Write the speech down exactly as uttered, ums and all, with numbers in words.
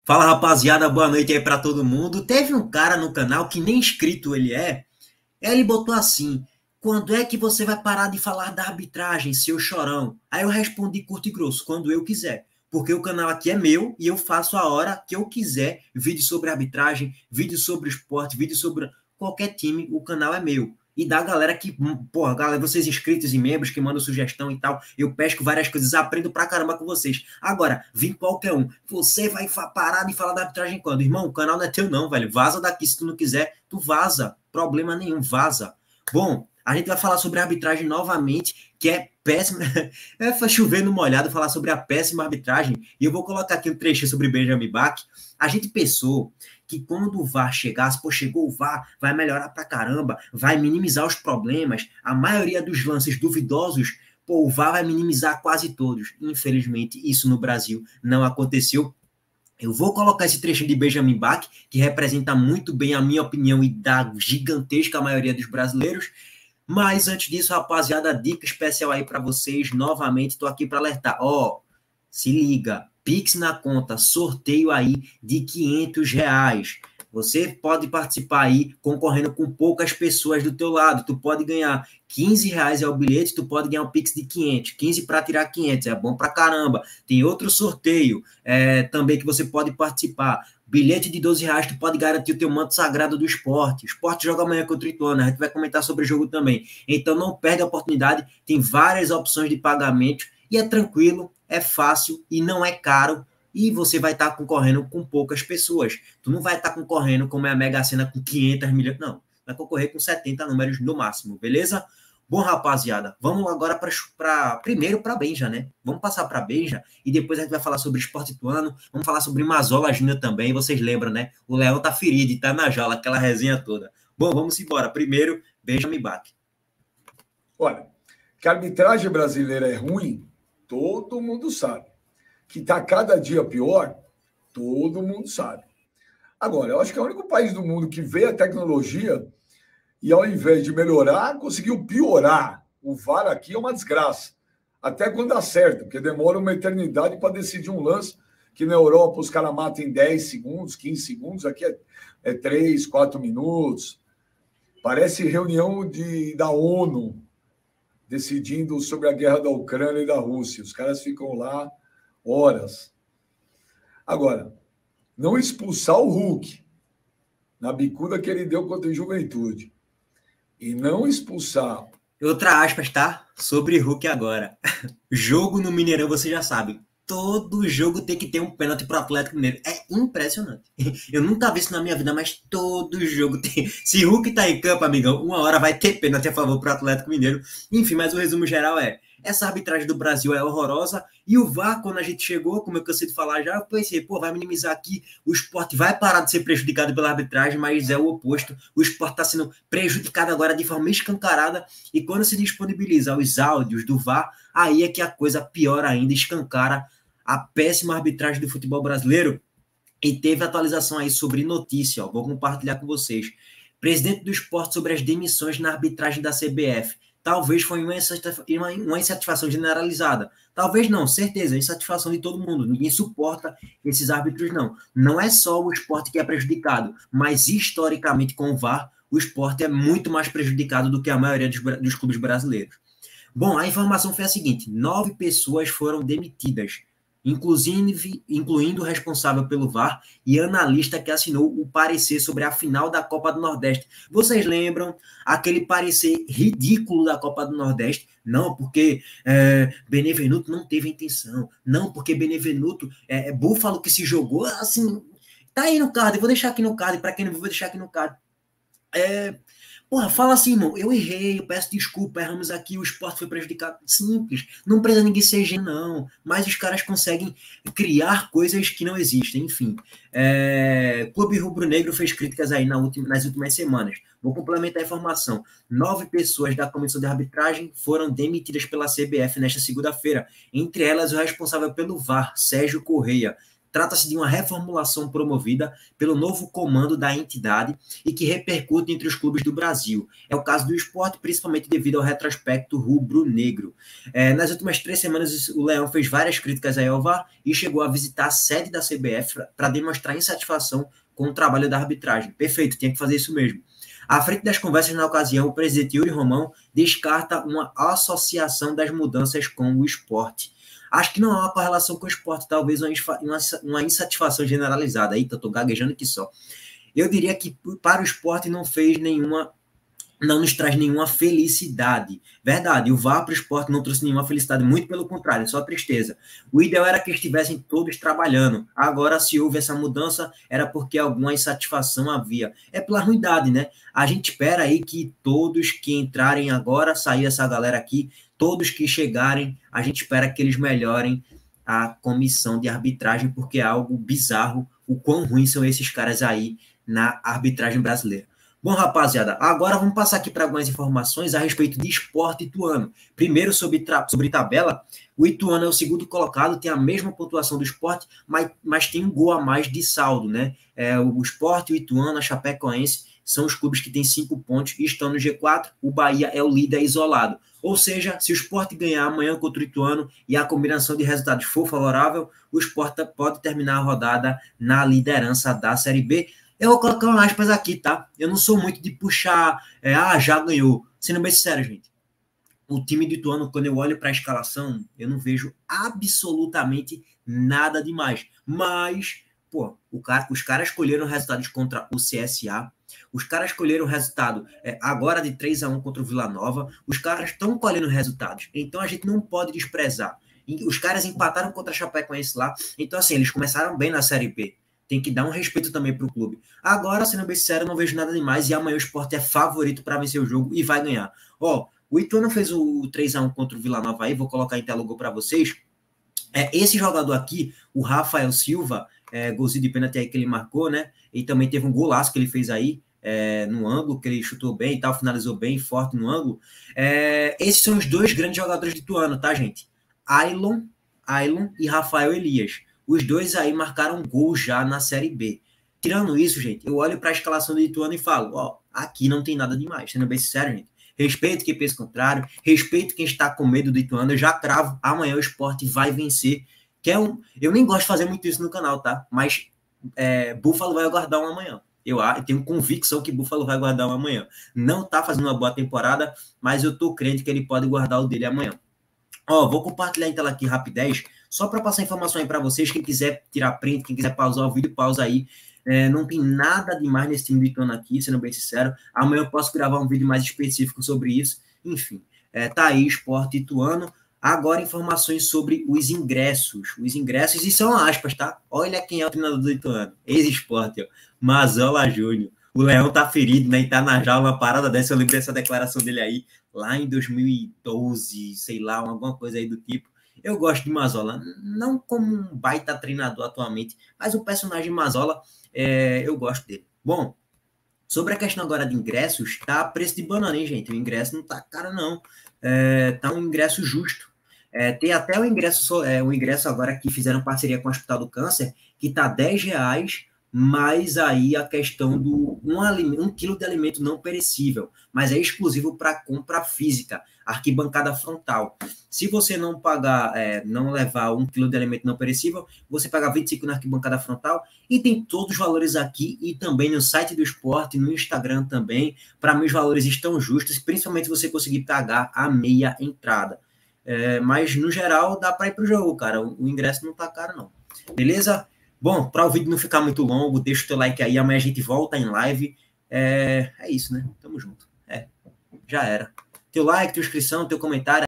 Fala, rapaziada, boa noite aí pra todo mundo. Teve um cara no canal que nem inscrito ele é. Ele botou assim: quando é que você vai parar de falar da arbitragem, seu chorão? Aí eu respondi curto e grosso: quando eu quiser. Porque o canal aqui é meu e eu faço a hora que eu quiser. Vídeo sobre arbitragem, vídeo sobre esporte, vídeo sobre qualquer time, o canal é meu. E da galera que, porra, galera, vocês inscritos e membros que mandam sugestão e tal, eu pesco várias coisas, aprendo pra caramba com vocês. Agora, vim qualquer um, você vai parar de falar da arbitragem quando? Irmão, o canal não é teu não, velho. Vaza daqui se tu não quiser, tu vaza. Problema nenhum, vaza. Bom, a gente vai falar sobre a arbitragem novamente, que é péssima. É chover no molhado falar sobre a péssima arbitragem. E eu vou colocar aqui um trechinho sobre Benjamin Bach. A gente pensou que quando o V A R chegasse, pô, chegou o V A R, vai melhorar pra caramba, vai minimizar os problemas, a maioria dos lances duvidosos, pô, o V A R vai minimizar quase todos. Infelizmente, isso no Brasil não aconteceu. Eu vou colocar esse trecho de Benjamin Bach, que representa muito bem a minha opinião e da gigantesca maioria dos brasileiros. Mas antes disso, rapaziada, dica especial aí para vocês. Novamente, estou aqui para alertar. Ó, se liga, Pix na conta, sorteio aí de quinhentos reais. Você pode participar aí concorrendo com poucas pessoas do teu lado. Tu pode ganhar quinze reais é o bilhete, tu pode ganhar um Pix de quinhentos. quinze para tirar quinhentos, é bom pra caramba. Tem outro sorteio é, também que você pode participar. Bilhete de doze reais, tu pode garantir o teu manto sagrado do esporte. O esporte joga amanhã contra o Ituano, a gente vai comentar sobre o jogo também. Então não perde a oportunidade, tem várias opções de pagamento e é tranquilo, é fácil e não é caro. E você vai estar concorrendo com poucas pessoas. Tu não vai estar concorrendo como é a Mega Sena com quinhentos milhões, não. Vai concorrer com setenta números no máximo, beleza? Bom, rapaziada, vamos agora para primeiro para Benja, né? Vamos passar para Benja e depois a gente vai falar sobre Esporte Ituano, vamos falar sobre Mazola Júnior também, vocês lembram, né? O Leão tá ferido e tá na jaula, aquela resenha toda. Bom, vamos embora. Primeiro, Benjamin Bach. Olha, que a arbitragem brasileira é ruim, todo mundo sabe. Que está cada dia pior, todo mundo sabe. Agora, eu acho que é o único país do mundo que vê a tecnologia e, ao invés de melhorar, conseguiu piorar. O V A R aqui é uma desgraça. Até quando acerta, porque demora uma eternidade para decidir um lance, que na Europa os caras matam em dez segundos, quinze segundos, aqui é, é três, quatro minutos. Parece reunião de, da ONU decidindo sobre a guerra da Ucrânia e da Rússia. Os caras ficam lá horas. Agora, não expulsar o Hulk na bicuda que ele deu contra a Juventude e não expulsar... Outra aspas, tá? Sobre Hulk agora. Jogo no Mineirão, você já sabe. Todo jogo tem que ter um pênalti pro Atlético Mineiro. É impressionante. Eu nunca vi isso na minha vida, mas todo jogo tem. Se Hulk tá em campo, amigão, uma hora vai ter pênalti a favor pro Atlético Mineiro. Enfim, mas o resumo geral é: essa arbitragem do Brasil é horrorosa. E o V A R, quando a gente chegou, como eu cansei de falar já, eu pensei, pô, vai minimizar aqui, o esporte vai parar de ser prejudicado pela arbitragem, mas é o oposto. O esporte está sendo prejudicado agora de forma escancarada. E quando se disponibiliza os áudios do V A R, aí é que a coisa piora ainda, escancara a péssima arbitragem do futebol brasileiro. E teve atualização aí sobre notícia, ó, vou compartilhar com vocês. Presidente do esporte sobre as demissões na arbitragem da C B F. Talvez foi uma insatisfação generalizada. Talvez não, certeza, insatisfação de todo mundo. Ninguém suporta esses árbitros, não. Não é só o esporte que é prejudicado, mas historicamente com o V A R, o esporte é muito mais prejudicado do que a maioria dos, dos clubes brasileiros. Bom, a informação foi a seguinte: nove pessoas foram demitidas, inclusive, incluindo o responsável pelo V A R e analista que assinou o parecer sobre a final da Copa do Nordeste. Vocês lembram aquele parecer ridículo da Copa do Nordeste? Não, porque é, Benevenuto não teve intenção. Não, porque Benevenuto é, é Búfalo que se jogou. Assim, tá aí no card, eu vou deixar aqui no card, para quem não viu, vou deixar aqui no card. É... Porra, fala assim, irmão, eu errei, eu peço desculpa, erramos aqui, o esporte foi prejudicado. Simples, não precisa ninguém ser gênio, não. Mas os caras conseguem criar coisas que não existem, enfim. É... Clube Rubro Negro fez críticas aí na última, nas últimas semanas. Vou complementar a informação. Nove pessoas da comissão de arbitragem foram demitidas pela C B F nesta segunda-feira. Entre elas, o responsável pelo V A R, Sérgio Correia. Trata-se de uma reformulação promovida pelo novo comando da entidade e que repercute entre os clubes do Brasil. É o caso do Sport, principalmente devido ao retrospecto rubro-negro. É, nas últimas três semanas, o Leão fez várias críticas ao V A R e chegou a visitar a sede da C B F para demonstrar insatisfação com o trabalho da arbitragem. Perfeito, tinha que fazer isso mesmo. À frente das conversas na ocasião, o presidente Yuri Romão descarta uma associação das mudanças com o esporte. Acho que não há uma correlação com o esporte, talvez uma, uma insatisfação generalizada. Eita, eu tô gaguejando aqui só. Eu diria que para o esporte não fez nenhuma, não nos traz nenhuma felicidade. Verdade, o V A R para o esporte não trouxe nenhuma felicidade, muito pelo contrário, só tristeza. O ideal era que estivessem todos trabalhando. Agora, se houve essa mudança, era porque alguma insatisfação havia. É pela ruindade, né? A gente espera aí que todos que entrarem agora, sair essa galera aqui, todos que chegarem, a gente espera que eles melhorem a comissão de arbitragem, porque é algo bizarro o quão ruins são esses caras aí na arbitragem brasileira. Bom, rapaziada, agora vamos passar aqui para algumas informações a respeito de Sport e Ituano. Primeiro, sobre, sobre tabela, o Ituano é o segundo colocado, tem a mesma pontuação do Sport, mas, mas tem um gol a mais de saldo, né? É, o Sport, o Ituano, a Chapecoense são os clubes que têm cinco pontos e estão no G quatro. O Bahia é o líder isolado. Ou seja, se o Sport ganhar amanhã contra o Ituano e a combinação de resultados for favorável, o Sport pode terminar a rodada na liderança da Série B. Eu vou colocar umas aspas aqui, tá? Eu não sou muito de puxar, é, ah, já ganhou. Sendo bem sincero, gente. O time do Ituano, quando eu olho para a escalação, eu não vejo absolutamente nada demais. Mas, pô, o cara, os caras escolheram resultados contra o C S A. Os caras escolheram o resultado é, agora de três a um contra o Vila Nova. Os caras estão colhendo resultados. Então a gente não pode desprezar. Os caras empataram contra a Chapecoense lá. Então, assim, eles começaram bem na Série B. Tem que dar um respeito também para o clube. Agora, sendo bem sincero, eu não vejo nada demais. E amanhã o Sport é favorito para vencer o jogo e vai ganhar. Ó, o Ituano fez o três a um contra o Vila Nova aí. Vou colocar em tela o gol para vocês. É, esse jogador aqui, o Rafael Silva, é, golzinho de pênalti aí que ele marcou, né? E também teve um golaço que ele fez aí. É, no ângulo, que ele chutou bem e tal, finalizou bem, forte no ângulo. É, esses são os dois grandes jogadores de Ituano, tá, gente? Ailon, Ailon e Rafael Elias. Os dois aí marcaram gol já na Série B. Tirando isso, gente, eu olho para a escalação do Ituano e falo, ó, aqui não tem nada demais, sendo bem sincero, gente. Respeito quem pensa o contrário, respeito quem está com medo do Ituano, eu já cravo, amanhã o Sport vai vencer. Que é um, eu nem gosto de fazer muito isso no canal, tá? Mas é, Buffalo vai guardar um amanhã. Eu tenho convicção que Buffalo vai guardar um amanhã. Não tá fazendo uma boa temporada, mas eu tô crente que ele pode guardar o dele amanhã. Ó, vou compartilhar em tela aqui rapidez, só para passar informação aí para vocês. Quem quiser tirar print, quem quiser pausar o vídeo, pausa aí. É, não tem nada demais nesse time do Ituano aqui, sendo bem sincero. Amanhã eu posso gravar um vídeo mais específico sobre isso. Enfim, é, tá aí, Sport Ituano. Agora, informações sobre os ingressos. Os ingressos, e são aspas, tá? Olha quem é o treinador do Ituano. Ex-Sport, ó. Mazola Júnior. O Leão tá ferido, né? E tá na jaula, uma parada dessa. Eu lembro dessa declaração dele aí, lá em dois mil e doze, sei lá, alguma coisa aí do tipo. Eu gosto de Mazola. Não como um baita treinador atualmente, mas o personagem Mazola, é, eu gosto dele. Bom, sobre a questão agora de ingressos, tá preço de banana, hein, gente? O ingresso não tá caro, não. É, tá um ingresso justo. É, tem até o ingresso, é, o ingresso agora que fizeram parceria com o Hospital do Câncer, que tá dez reais, mais aí a questão do um, um quilo de alimento não perecível, mas é exclusivo para compra física, arquibancada frontal. Se você não pagar, é, não levar um quilo de alimento não perecível, você paga vinte e cinco na arquibancada frontal, e tem todos os valores aqui e também no site do Sport, no Instagram também. Para mim os valores estão justos, principalmente se você conseguir pagar a meia entrada. É, mas no geral dá para ir pro jogo, cara. O, o ingresso não tá caro, não. Beleza? Bom, para o vídeo não ficar muito longo, deixa o teu like aí, amanhã a gente volta em live. É, é isso, né? Tamo junto. É, já era. Teu like, tua inscrição, teu comentário.